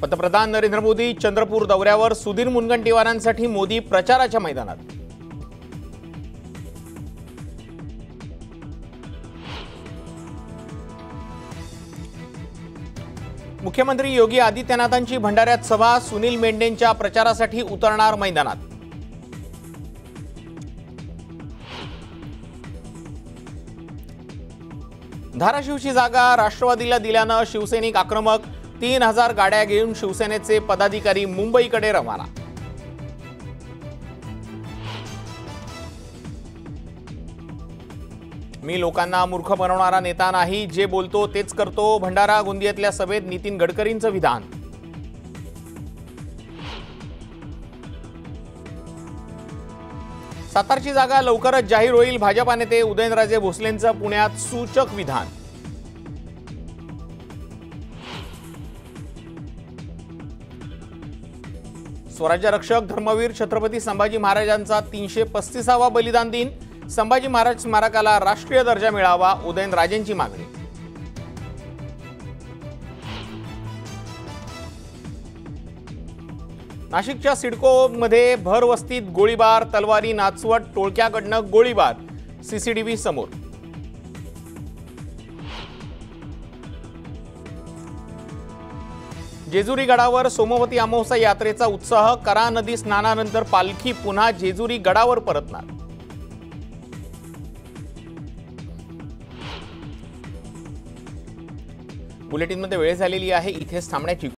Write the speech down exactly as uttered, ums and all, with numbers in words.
पंतप्रधान नरेंद्र मोदी चंद्रपूर दौऱ्यावर. सुधीर मुनगंटीवारांसाठी मोदी प्रचाराच्या मैदानात. मुख्यमंत्री योगी आदित्यनाथांची भंडाऱ्यात सभा. सुनील मेंढेंच्या प्रचारासाठी उतरणार मैदानात. धाराशिवची जागा राष्ट्रवादीला दिल्यानं शिवसैनिक आक्रमक. तीन हजार गाड्या घेऊन शिवसेनेचे पदाधिकारी मुंबईकडे रवाना. मी लोकांना मूर्ख बनवणारा नेता नाही, जे बोलतो तेच करतो. भंडारा गोंदियातल्या सभेत नितीन गडकरींचं विधान. सातारची जागा लवकरच जाहीर होईल. भाजपा नेते उदयनराजे भोसलेंचं पुण्यात सूचक विधान. स्वराज्य रक्षक धर्मवीर छत्रपती संभाजी महाराजांचा तीनशे पस्तीसावा बलिदान दिन. संभाजी महाराज स्मारकाला राष्ट्रीय दर्जा मिळावा, उदयनराजेंची मागणी. नाशिकच्या सिडकोमध्ये भरवस्तीत गोळीबार. तलवारी नाचवत टोळक्याकडनं गोळीबार. सीसीटीव्ही समोर. जेजुरी गडावर सोमवती अमावस्या यात्रेचा उत्साह. करा नदी स्नानानंतर पालखी पुन्हा जेजुरी गडावर परतणार. बुलेटिनमध्ये वेळ झालेली आहे. इथेच थांबण्याची